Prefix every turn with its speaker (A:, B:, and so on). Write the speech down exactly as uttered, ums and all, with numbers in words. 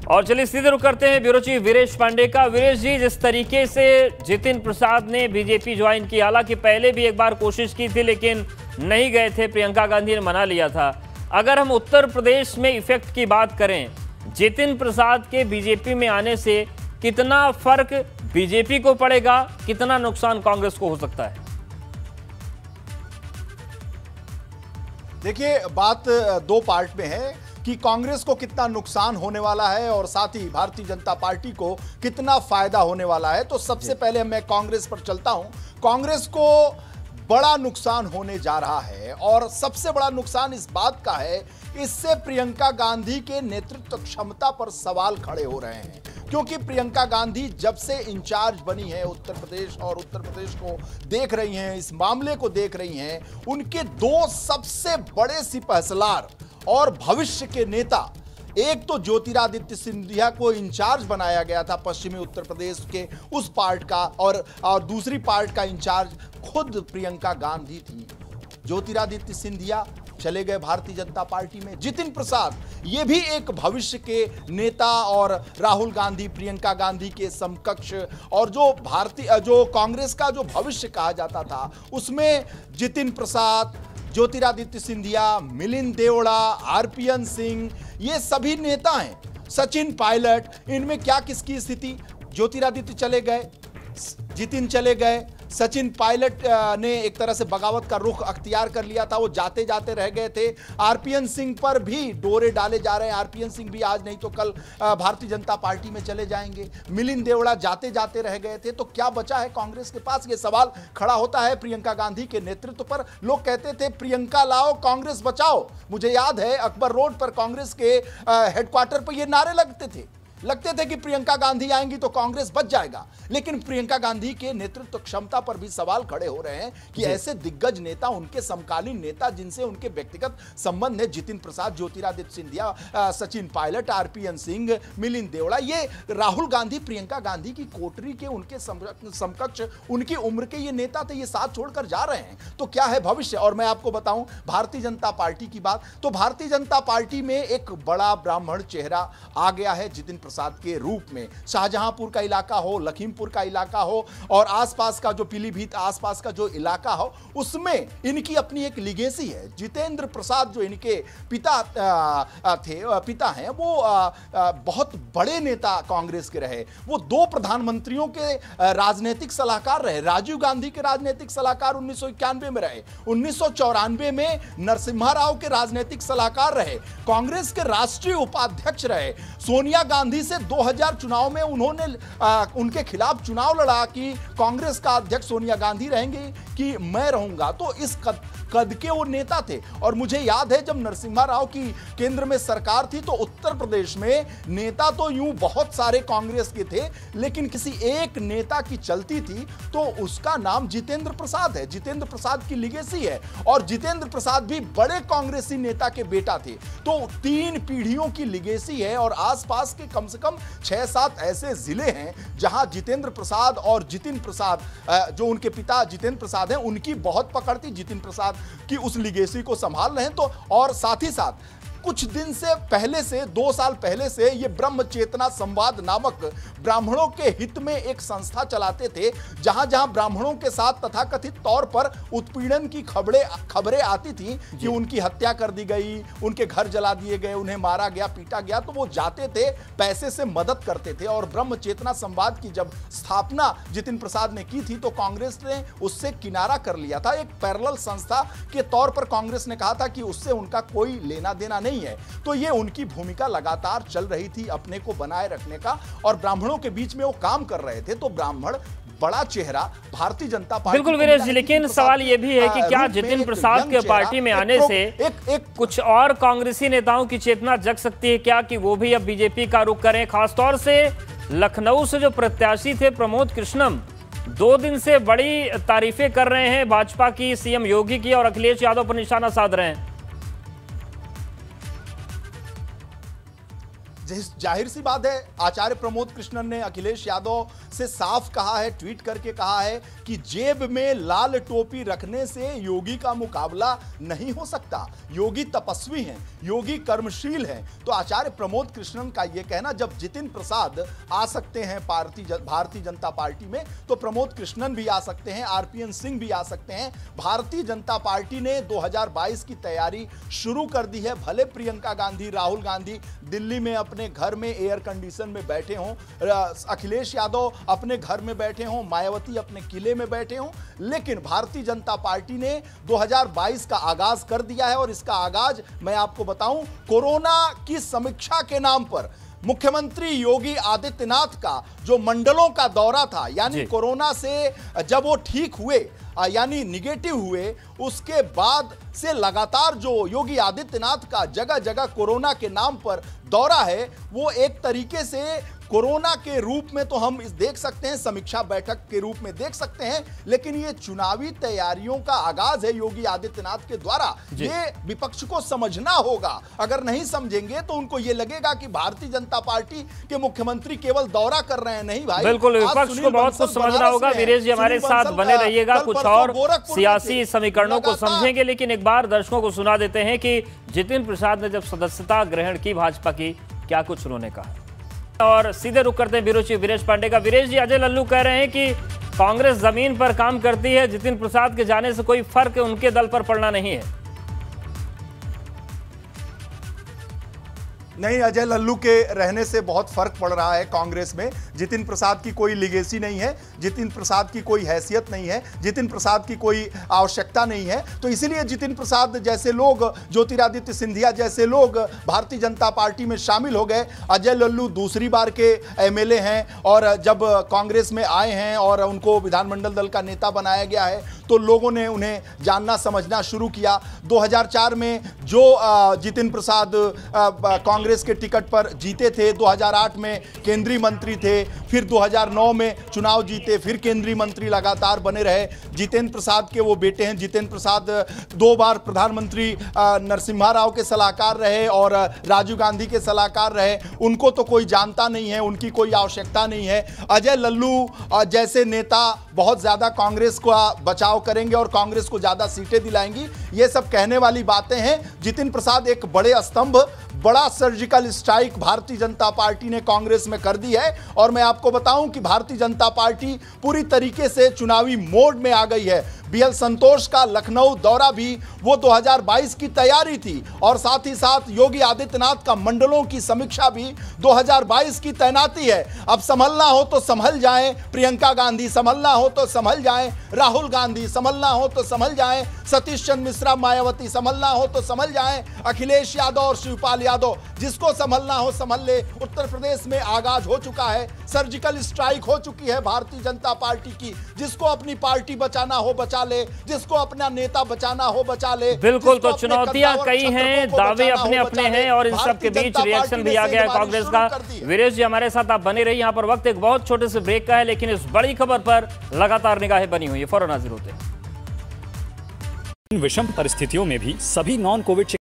A: और चलिए सीधे रुक करते हैं ब्यूरो चीफ वीरेश पांडे का। वीरेश जी, जिस तरीके से जितिन प्रसाद ने बीजेपी ज्वाइन की, हालांकि पहले भी एक बार कोशिश की थी लेकिन नहीं गए थे, प्रियंका गांधी ने मना लिया था। अगर हम उत्तर प्रदेश में इफेक्ट की बात करें, जितिन प्रसाद के बीजेपी में आने से कितना फर्क बीजेपी को पड़ेगा, कितना नुकसान कांग्रेस को हो सकता है?
B: देखिए, बात दो पार्ट में है कि कांग्रेस को कितना नुकसान होने वाला है और साथ ही भारतीय जनता पार्टी को कितना फायदा होने वाला है। तो सबसे पहले मैं कांग्रेस पर चलता हूं। कांग्रेस को बड़ा नुकसान होने जा रहा है और सबसे बड़ा नुकसान इस बात का है, इससे प्रियंका गांधी के नेतृत्व क्षमता पर सवाल खड़े हो रहे हैं। क्योंकि प्रियंका गांधी जब से इंचार्ज बनी है उत्तर प्रदेश और उत्तर प्रदेश को देख रही हैं, इस मामले को देख रही हैं, उनके दो सबसे बड़े सिपहसलार और भविष्य के नेता, एक तो ज्योतिरादित्य सिंधिया को इंचार्ज बनाया गया था पश्चिमी उत्तर प्रदेश के उस पार्ट का, और, और दूसरी पार्ट का इंचार्ज खुद प्रियंका गांधी थी। ज्योतिरादित्य सिंधिया चले गए भारतीय जनता पार्टी में। जितिन प्रसाद ये भी एक भविष्य के नेता और राहुल गांधी, प्रियंका गांधी के समकक्ष, और जो भारतीय जो कांग्रेस का जो भविष्य कहा जाता था उसमें जितिन प्रसाद, ज्योतिरादित्य सिंधिया, मिलिंद देवड़ा, आरपीएन सिंह, ये सभी नेता हैं। सचिन पायलट, इनमें क्या किसकी स्थिति? ज्योतिरादित्य चले गए, जितिन चले गए, सचिन पायलट ने एक तरह से बगावत का रुख अख्तियार कर लिया था, वो जाते जाते रह गए थे। आरपीएन सिंह पर भी डोरे डाले जा रहे हैं, आरपीएन सिंह भी आज नहीं तो कल भारतीय जनता पार्टी में चले जाएंगे। मिलिंद देवड़ा जाते जाते रह गए थे। तो क्या बचा है कांग्रेस के पास? ये सवाल खड़ा होता है प्रियंका गांधी के नेतृत्व पर। लोग कहते थे प्रियंका लाओ, कांग्रेस बचाओ। मुझे याद है अकबर रोड पर कांग्रेस के हेडक्वार्टर पर ये नारे लगते थे लगते थे कि प्रियंका गांधी आएंगी तो कांग्रेस बच जाएगा। लेकिन प्रियंका गांधी के नेतृत्व क्षमता पर भी सवाल खड़े हो रहे हैं कि ऐसे दिग्गज नेता, उनके समकालीन नेता जिनसे उनके व्यक्तिगत संबंध है, जितिन प्रसाद, ज्योतिरादित्य सिंधिया, सचिन पायलट, आरपीएन सिंह, मिलिंद देवड़ा, ये राहुल गांधी, प्रियंका गांधी की कोटरी के उनके समकक्ष, उनकी उम्र के ये नेता थे, ये साथ छोड़कर जा रहे हैं। तो क्या है भविष्य? और मैं आपको बताऊं भारतीय जनता पार्टी की बात, तो भारतीय जनता पार्टी में एक बड़ा ब्राह्मण चेहरा आ गया है जितिन प्रसाद के रूप में। शाहजहांपुर का इलाका हो, लखीमपुर का इलाका हो और आसपास का जो पीलीभीत आसपास का जो इलाका हो, उसमें इनकी अपनी एक लिगेसी है। जितेंद्र प्रसाद जो इनके पिता आ, थे पिता हैं, वो आ, आ, बहुत बड़े नेता कांग्रेस के रहे। वो दो प्रधानमंत्रियों के राजनीतिक सलाहकार रहे। राजीव गांधी के राजनीतिक सलाहकार उन्नीस सौ इक्यानवे में रहे, उन्नीस सौ चौरानवे में नरसिम्हा राव के राजनीतिक सलाहकार रहे, कांग्रेस के राष्ट्रीय उपाध्यक्ष रहे। सोनिया गांधी से दो हज़ार चुनाव में उन्होंने आ, उनके खिलाफ चुनाव लड़ा कि कांग्रेस का अध्यक्ष सोनिया गांधी रहेंगे कि मैं रहूंगा। तो इस कद, कद के वो नेता थे। और मुझे याद है जब नरसिम्हा राव की केंद्र में सरकार थी तो उत्तर प्रदेश में नेता तो यूं बहुत सारे कांग्रेस के थे, लेकिन किसी एक नेता की चलती थी तो उसका नाम जितेंद्र प्रसाद है। जितेंद्र प्रसाद की लिगेसी है और जितेंद्र प्रसाद भी बड़े कांग्रेसी नेता के बेटा थे। तो तीन पीढ़ियों की लिगेसी है और आसपास के कम से कम छह सात ऐसे जिले हैं जहां जितेंद्र प्रसाद और जितिन प्रसाद, जो उनके पिता जितेंद्र प्रसाद हैं, उनकी बहुत पकड़ थी। जितिन प्रसाद की उस लिगेसी को संभाल रहे हैं। तो और साथ ही साथ कुछ दिन से पहले से, दो साल पहले से ये ब्रह्म चेतना संवाद नामक ब्राह्मणों के हित में एक संस्था चलाते थे, जहां जहां ब्राह्मणों के साथ तथाकथित तौर पर उत्पीड़न की खबरें खबरें आती थी कि उनकी हत्या कर दी गई, उनके घर जला दिए गए, उन्हें मारा गया, पीटा गया, तो वो जाते थे, पैसे से मदद करते थे। और ब्रह्म चेतना संवाद की जब स्थापना जितिन प्रसाद ने की थी तो कांग्रेस ने उससे किनारा कर लिया था। एक पैरेलल संस्था के तौर पर कांग्रेस ने कहा था कि उससे उनका कोई लेना देना नहीं है। तो ये उनकी भूमिका लगातार चल रही थी अपने को बनाए रखने का, और ब्राह्मणों के बीच में वो काम कर रहे थे। तो ब्राह्मण बड़ा चेहरा भारतीय जनता पार्टी।
A: बिल्कुल वीरेश जी, लेकिन सवाल यह भी है कि क्या जितिन प्रसाद के पार्टी में आने से एक एक कुछ और कांग्रेसी नेताओं की चेतना जग सकती है क्या कि वो भी अब बीजेपी का रुख करें? खासतौर से लखनऊ से जो प्रत्याशी थे प्रमोद कृष्णम, दो दिन से बड़ी तारीफें कर रहे हैं भाजपा की, सीएम योगी की, और अखिलेश यादव पर निशाना साध रहे हैं।
B: जाहिर सी बात है, आचार्य प्रमोद कृष्णन ने अखिलेश यादव से साफ कहा है, ट्वीट करके कहा है कि जेब में लाल टोपी रखने से योगी का मुकाबला नहीं हो सकता। योगी तपस्वी हैं, योगी कर्मशील हैं। तो आचार्य प्रमोद कृष्णन का यह कहना, जब जितिन प्रसाद आ सकते हैं भारतीय भारतीय जनता पार्टी में, तो प्रमोद कृष्णन भी आ सकते हैं, आरपीएन सिंह भी आ सकते हैं। भारतीय जनता पार्टी ने दो हज़ार बाईस की तैयारी शुरू कर दी है। भले प्रियंका गांधी, राहुल गांधी दिल्ली में अपने घर में एयर कंडीशन में बैठे हों, अखिलेश यादव अपने घर में बैठे हों, मायावती अपने किले में बैठे हों, लेकिन भारतीय जनता पार्टी ने दो हज़ार बाईस का आगाज कर दिया है। और इसका आगाज मैं आपको बताऊं, कोरोना की समीक्षा के नाम पर मुख्यमंत्री योगी आदित्यनाथ का जो मंडलों का दौरा था, यानी कोरोना से जब वो ठीक हुए, यानी निगेटिव हुए, उसके बाद से लगातार जो योगी आदित्यनाथ का जगह जगह कोरोना के नाम पर दौरा है, वो एक तरीके से कोरोना के रूप में तो हम इस देख सकते हैं, समीक्षा बैठक के रूप में देख सकते हैं, लेकिन ये चुनावी तैयारियों का आगाज है योगी आदित्यनाथ के द्वारा। ये विपक्ष को समझना होगा। अगर नहीं समझेंगे तो उनको ये लगेगा कि भारतीय जनता पार्टी के मुख्यमंत्री केवल दौरा कर रहे हैं। नहीं भाई,
A: बिल्कुल, विपक्ष को बहुत कुछ समझना होगा। वीरेश जी हमारे साथ बने रहिएगा, कुछ और सियासी समीकरणों को समझेंगे, लेकिन एक बार दर्शकों को सुना देते हैं कि जितिन प्रसाद ने जब सदस्यता ग्रहण की भाजपा की, क्या कुछ उन्होंने कहा। और सीधे रुक करते हैं ब्यूरो चीफ वीरेश पांडे का। वीरेश जी, अजय लल्लू कह रहे हैं कि कांग्रेस जमीन पर काम करती है, जितिन प्रसाद के जाने से कोई फर्क उनके दल पर पड़ना नहीं है।
B: नहीं, अजय लल्लू के रहने से बहुत फर्क पड़ रहा है कांग्रेस में। जितिन प्रसाद की कोई लीगेसी नहीं है, जितिन प्रसाद की कोई हैसियत नहीं है, जितिन प्रसाद की कोई आवश्यकता नहीं है। तो इसीलिए जितिन प्रसाद जैसे लोग, ज्योतिरादित्य सिंधिया जैसे लोग भारतीय जनता पार्टी में शामिल हो गए। अजय लल्लू दूसरी बार के एमएलए हैं, और जब कांग्रेस में आए हैं और उनको विधानमंडल दल का नेता बनाया गया है, तो लोगों ने उन्हें जानना समझना शुरू किया। दो हज़ार चार में जो जितिन प्रसाद कांग्रेस के टिकट पर जीते थे, दो हज़ार आठ में केंद्रीय मंत्री थे, फिर दो हज़ार नौ में चुनाव जीते, फिर केंद्रीय मंत्री लगातार बने रहे। जितेंद्र प्रसाद के वो बेटे हैं। जितेंद्र प्रसाद दो बार प्रधानमंत्री नरसिम्हा राव के सलाहकार रहे और राजीव गांधी के सलाहकार रहे। उनको तो कोई जानता नहीं है, उनकी कोई आवश्यकता नहीं है। अजय लल्लू जैसे नेता बहुत ज्यादा कांग्रेस का बचाव करेंगे और कांग्रेस को ज्यादा सीटें दिलाएंगी, ये सब कहने वाली बातें हैं। जितिन प्रसाद एक बड़े स्तंभ, बड़ा surgical strike Bharatiya Janata party ने कांग्रेस में कर दी है। और मैं आपको बताऊं कि भारतीय जनता पार्टी पूरी तरीके से चुनावी मोड में आ गई है। बीएल संतोष का लखनऊ दौरा भी वो दो हज़ार बाईस की तैयारी थी, और साथ ही साथ योगी आदित्यनाथ का मंडलों की समीक्षा भी दो हज़ार बाईस की तैनाती है। अब संभलना हो तो संभल जाएं, प्रियंका गांधी संभलना हो तो संभल जाएं, राहुल गांधी संभलना हो तो संभल जाएं, सतीश चंद्र मिश्रा, मायावती संभलना हो तो संभल जाएं, अखिलेश यादव और शिवपाल यादव, जिसको संभलना हो संभल ले। उत्तर प्रदेश में आगाज हो चुका है, सर्जिकल स्ट्राइक हो चुकी है भारतीय जनता पार्टी की। जिसको अपनी पार्टी बचाना हो बचा ले, जिसको अपना नेता बचाना हो बचा ले।
A: बिल्कुल, तो चुनौतियां कई हैं, दावे अपने अपने हैं, और इन सब के बीच रिएक्शन भी आ गया है कांग्रेस का। वीरेश जी हमारे साथ आप बने रहिए। यहाँ पर वक्त एक बहुत छोटे से ब्रेक का है, लेकिन इस बड़ी खबर पर लगातार निगाहें बनी हुई है। फौरन हाजिर होते हैं।
C: इन विषम परिस्थितियों में भी सभी नॉन कोविड